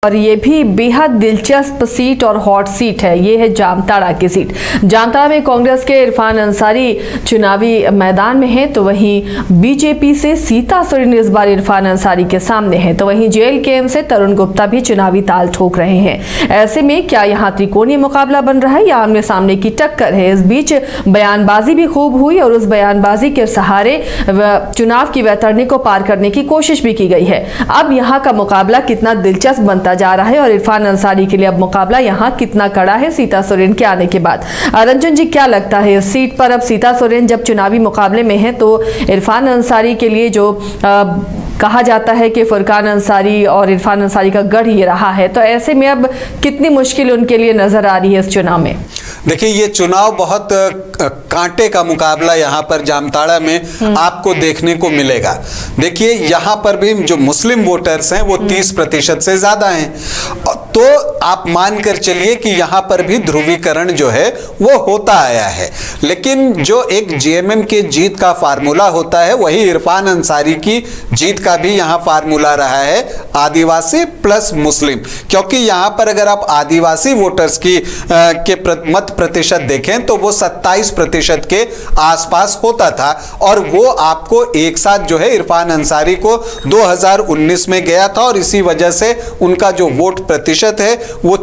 और ये भी बेहद दिलचस्प सीट और हॉट सीट है। ये है जामताड़ा की सीट। जामताड़ा में कांग्रेस के इरफान अंसारी चुनावी मैदान में हैं, तो वहीं बीजेपी से सीता सोरेन इस बार इरफान अंसारी के सामने हैं, तो वहीं जेएलकेएम से तरुण गुप्ता भी चुनावी ताल ठोक रहे हैं। ऐसे में क्या यहाँ त्रिकोणीय मुकाबला बन रहा है या आमने सामने की टक्कर है? इस बीच बयानबाजी भी खूब हुई और उस बयानबाजी के सहारे चुनाव की वैतरणी को पार करने की कोशिश भी की गई है। अब यहाँ का मुकाबला कितना दिलचस्प बनता जा रहा है और इरफान अंसारी के लिए अब मुकाबला यहाँ कितना कड़ा है सीता सोरेन के आने के बाद? रंजन जी, क्या लगता है इस सीट पर अब सीता सोरेन जब चुनावी मुकाबले में है तो इरफान अंसारी के लिए जो कहा जाता है कि फुरकान अंसारी और इरफान अंसारी का गढ़ ये रहा है, तो ऐसे में अब कितनी मुश्किल उनके लिए नजर आ रही है इस चुनाव में? देखिए, ये चुनाव बहुत कांटे का मुकाबला यहाँ पर जामताड़ा में आपको देखने को मिलेगा। देखिए, यहाँ पर भी जो मुस्लिम वोटर्स हैं वो 30% से ज्यादा हैं, तो आप मानकर चलिए कि यहाँ पर भी ध्रुवीकरण जो है वो होता आया है। लेकिन जो एक जेएमएम के जीत का फार्मूला होता है वही इरफान अंसारी की जीत का भी यहाँ फार्मूला रहा है, आदिवासी प्लस मुस्लिम। क्योंकि यहाँ पर अगर आप आदिवासी वोटर्स की के मत प्रतिशत देखें तो वो 27% के आसपास होता था, और वो आपको एक साथ जो है इरफान अंसारी को 2019 में गया था, और इसी वजह से उनका जो वोट प्रतिशत है वो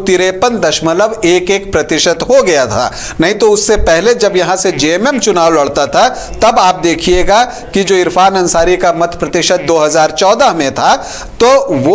53.11% हो गया था। नहीं तो उससे पहले जब यहां से जेएमएम चुनाव लड़ता था तब आप देखिएगा कि जो इरफान अंसारी का मत प्रतिशत 2014 में था तो वो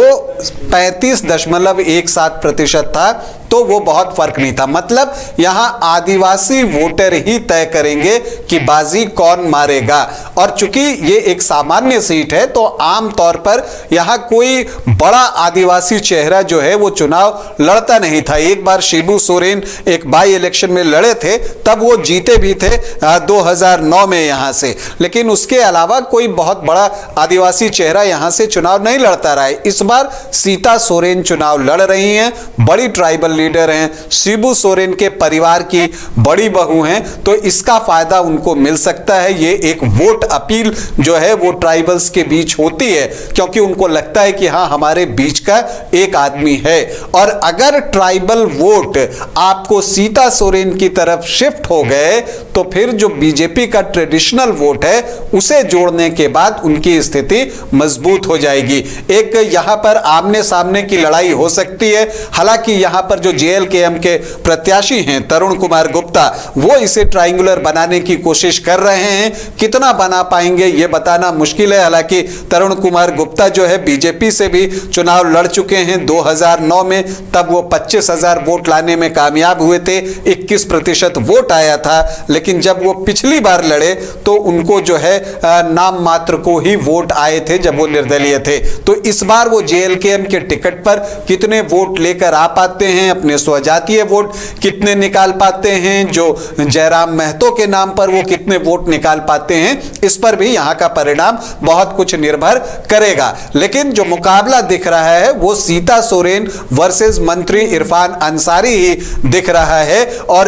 35.17% था, तो वो बहुत फर्क नहीं था। मतलब यहां आदिवासी वोटर ही तय करेंगे कि बाजी कौन मारेगा, और चूंकि ये एक सामान्य सीट है तो आम तौर पर यहां कोई बड़ा आदिवासी चेहरा जो है वो चुनाव लड़ता नहीं था। एक बार शिबू सोरेन एक बाई इलेक्शन में लड़े थे, तब वो जीते भी थे 2009 में यहां से, लेकिन उसके अलावा कोई बहुत बड़ा आदिवासी चेहरा यहां से चुनाव नहीं लड़ता रहा है। इस बार सीता सोरेन चुनाव लड़ रही हैं, बड़ी ट्राइबल लीडर हैं, शिबू सोरेन के परिवार की बड़ी बहू हैं, तो इसका फायदा उनको मिल सकता है। ये एक वोट अपील जो है वो ट्राइबल्स के बीच होती है, क्योंकि उनको लगता है कि हाँ, हमारे बीच का एक आदमी है। और अगर ट्राइबल वोट आपको सीता सोरेन की तरफ शिफ्ट हो गए तो फिर जो बीजेपी का ट्रेडिशनल वोट है उसे जोड़ने के बाद उनकी स्थिति मजबूत हो जाएगी। एक यहां पर आमने सामने की लड़ाई हो सकती है। हालांकि यहां पर जो जेएलकेएम के प्रत्याशी हैं तरुण कुमार गुप्ता, वो इसे ट्रायंगुलर बनाने की कोशिश कर रहे हैं। कितना बना पाएंगे ये बताना मुश्किल है। हालांकि तरुण कुमार गुप्ता जो है बीजेपी से भी चुनाव लड़ चुके हैं 2009 में, तब वो 25,000 वोट लाने में कामयाब हुए थे, 21% वोट आया था। लेकिन जब वो पिछली बार लड़े तो उनको जो है नाम मात्र को ही वोट आए थे जब वो निर्दलीय थे। तो इस बार वो जेएलकेएम के टिकट पर कितने वोट लेकर आ पाते हैं, अपने स्वजातीय वोट कितने निकाल पाते हैं, जो जयराम महतो के नाम पर वो कितने वोट निकाल पाते हैं, इस पर भी यहां का परिणाम बहुत कुछ निर्भर करेगा। लेकिन जो मुकाबला दिख रहा है वो सीता सोरेन वर्सेस मंत्री इरफान अंसारी ही दिख रहा है, और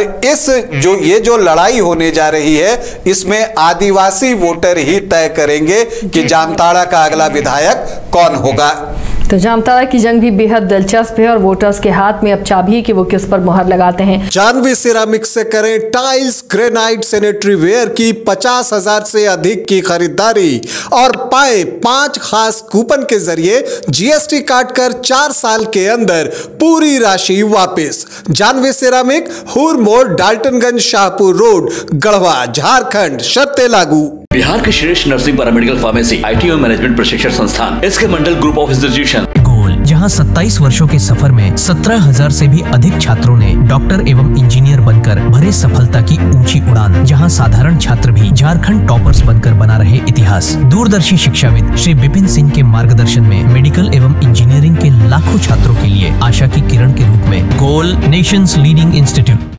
ये जो लड़ाई होने जा रही है इसमें आदिवासी वोटर ही तय करेंगे कि जामताड़ा का अगला विधायक कौन होगा। तो जामताड़ा की जंग भी बेहद दिलचस्प है और वोटर्स के हाथ में अब चाबी है कि वो किस पर मुहर लगाते हैं। जानवी सिरामिक्स से करें टाइल्स, ग्रेनाइट, सैनिटरी वेयर की 50,000 से अधिक की खरीदारी और पाए 5 खास कूपन के जरिए जीएसटी काटकर 4 साल के अंदर पूरी राशि वापस। जानवी सिरामिक, हुर मोड़, डाल्टनगंज, शाहपुर रोड, गढ़वा, झारखंड। शर्तें लागू। बिहार के श्रेष्ठ नर्सिंग पैरामेडिकल फार्मेसी आईटी और मैनेजमेंट प्रशिक्षण संस्थान SK Mandal group of institution goal, जहां 27 वर्षों के सफर में 17,000 से भी अधिक छात्रों ने डॉक्टर एवं इंजीनियर बनकर भरे सफलता की ऊंची उड़ान, जहां साधारण छात्र भी झारखंड टॉपर्स बनकर बना रहे इतिहास। दूरदर्शी शिक्षाविद श्री विपिन सिंह के मार्गदर्शन में मेडिकल एवं इंजीनियरिंग के लाखों छात्रों के लिए आशा की किरण के रूप में गोल, नेशंस लीडिंग इंस्टीट्यूट।